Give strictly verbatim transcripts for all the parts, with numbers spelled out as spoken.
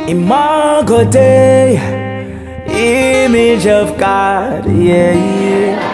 Imago Day, image of God, yeah, yeah.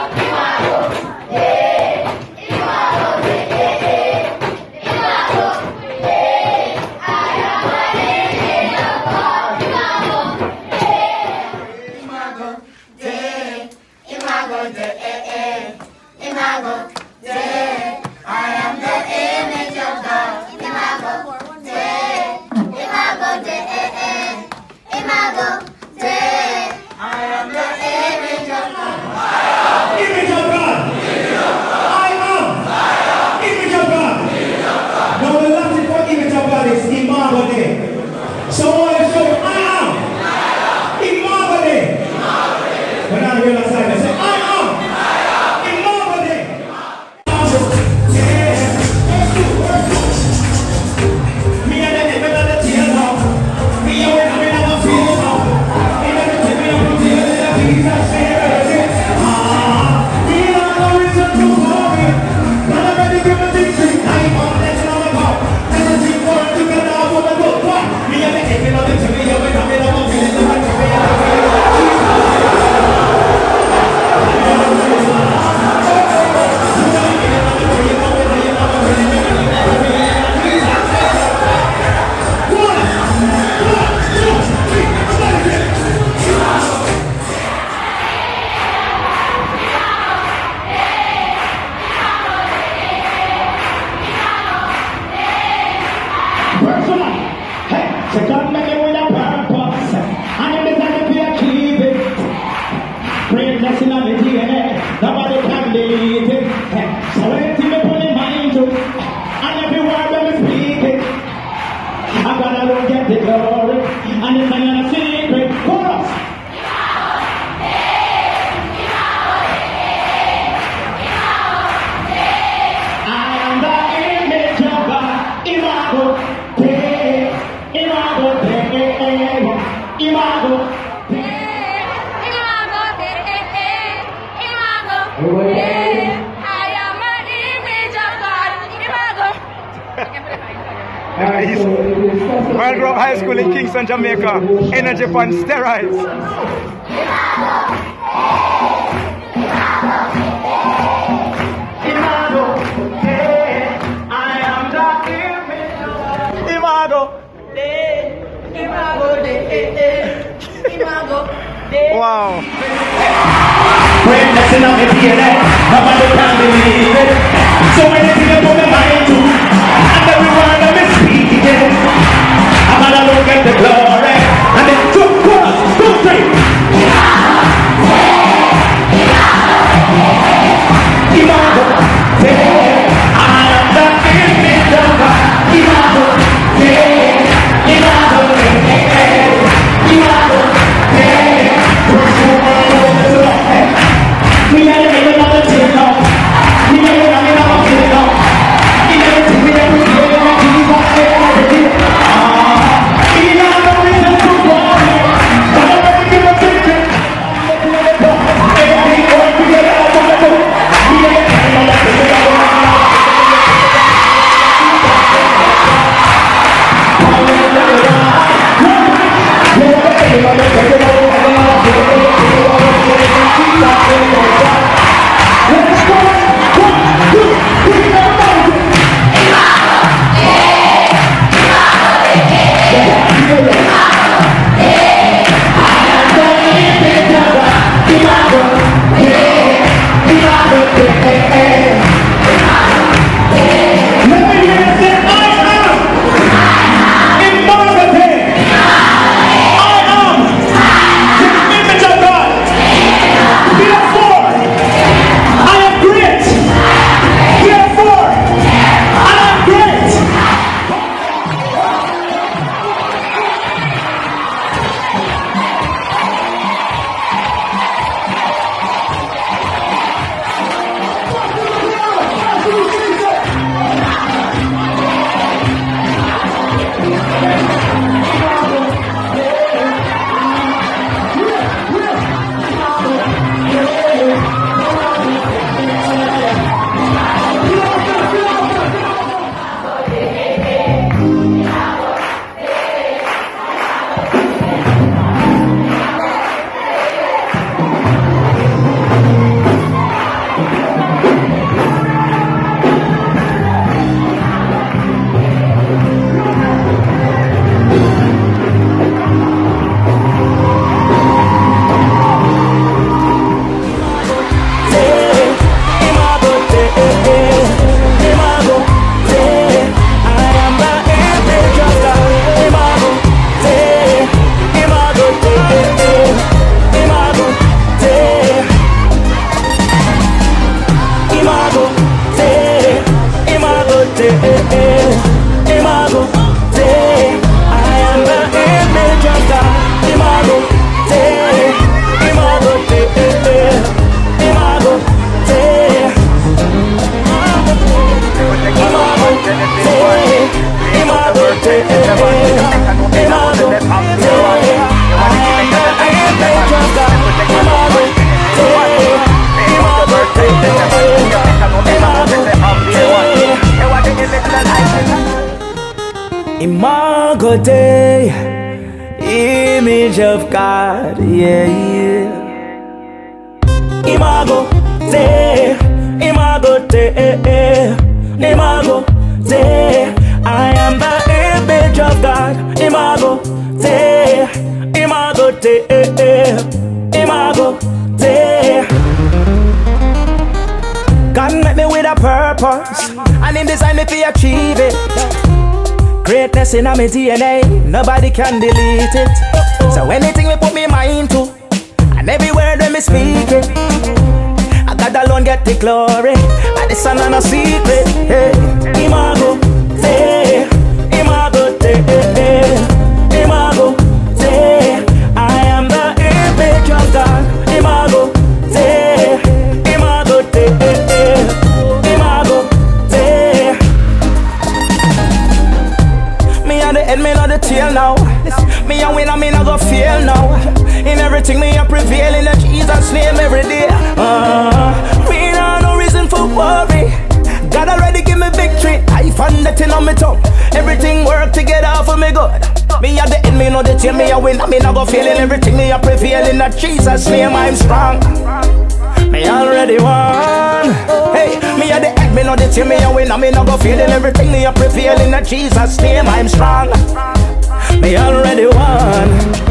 Imago Day, I am the image of God. Imago Day, Imago Day, Imago Day, I am the image of God. Image of God. I am. Image of God. Now the Latin for image of God is Imago Day. So I want to show you I am. Imago Day. When I realize that, I say I am. So God made it with a purpose, and if it's not to achieve it, greatness in the D N A, nobody can delete it. So anything you put in mind to, and every word that we speak it, I'm gonna go get the glory, and it's not a secret. Chorus. I am the image of God. Imago Day. Imago Day, Imago Day, Imago Day, Imago Day, I am an image of God. Imago. Marq High School in Kingston, Jamaica. Energy on steroids. Wow. Greatness in the D N A, nobody can believe it. So many things you put my mind to, and every word that we speak it. I'm gonna look at the glory, and then two, one, two, three. Imago Day, I am the image of God. Imago Day, Imago Day, Imago Day. We gotta make another take off. We gotta make another take off. Imago Day, image of God, yeah, yeah. Imago Day, Imago Day, Imago Day, I am the image of God. Imago Day, Imago Day, Imago Day. God met me with a purpose, and Him designed me to achieve it. Greatness in my D N A, nobody can delete it. So anything we put me mind to, and every word when me speak it, I God alone get the glory, and the son and a secret. Hey, Imago Day, Imago Day, Imago Day, I am the image of God. Imago Day, Imago Day, Imago Day. Me and the head, me not the tail now. Me a win and me not go fail now. In everything me a prevail in the Jesus name every day. Uh, me not no reason for worry. God already give me victory. I found that in on me tongue. Everything work together for me good. Me at the end, me know the tail, me a win and me not go fail in everything me a prevail in the Jesus name I'm strong. Me already won. Hey, me at the end, me know the tail, me a win and me not go fail in everything me a prevail in the Jesus name I'm strong. Me already won.